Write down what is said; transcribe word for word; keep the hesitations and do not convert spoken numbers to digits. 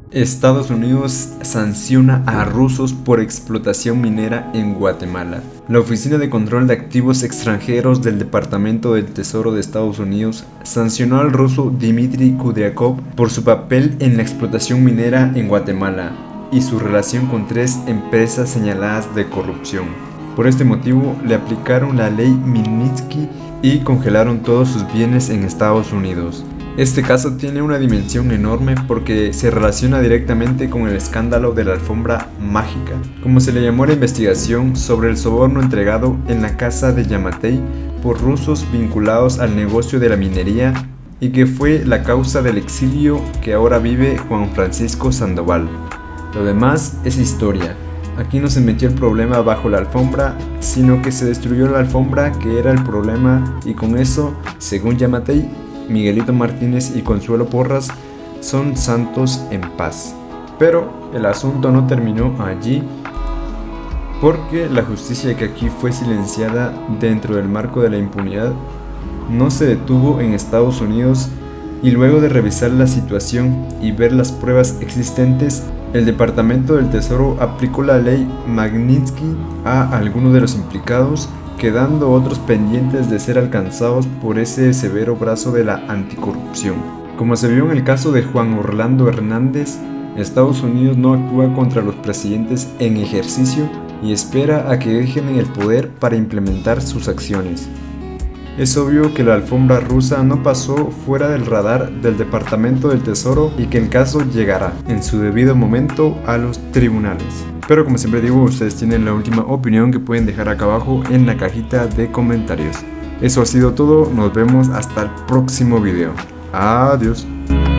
Estados Unidos sanciona a rusos por explotación minera en Guatemala. La Oficina de Control de Activos Extranjeros del Departamento del Tesoro de Estados Unidos sancionó al ruso Dmitry Kudryakov por su papel en la explotación minera en Guatemala y su relación con tres empresas señaladas de corrupción. Por este motivo le aplicaron la ley Magnitsky y congelaron todos sus bienes en Estados Unidos. Este caso tiene una dimensión enorme porque se relaciona directamente con el escándalo de la alfombra mágica, como se le llamó a la investigación sobre el soborno entregado en la casa de Yamatei por rusos vinculados al negocio de la minería y que fue la causa del exilio que ahora vive Juan Francisco Sandoval. Lo demás es historia. Aquí no se metió el problema bajo la alfombra, sino que se destruyó la alfombra que era el problema y con eso, según Yamatei, Miguelito Martínez y Consuelo Porras son santos en paz. Pero el asunto no terminó allí, porque la justicia que aquí fue silenciada dentro del marco de la impunidad no se detuvo en Estados Unidos y luego de revisar la situación y ver las pruebas existentes, el Departamento del Tesoro aplicó la ley Magnitsky a algunos de los implicados, quedando otros pendientes de ser alcanzados por ese severo brazo de la anticorrupción. Como se vio en el caso de Juan Orlando Hernández, Estados Unidos no actúa contra los presidentes en ejercicio y espera a que dejen el poder para implementar sus acciones. Es obvio que la alfombra rusa no pasó fuera del radar del Departamento del Tesoro y que el caso llegará en su debido momento a los tribunales. Pero como siempre digo, ustedes tienen la última opinión que pueden dejar acá abajo en la cajita de comentarios. Eso ha sido todo, nos vemos hasta el próximo video. Adiós.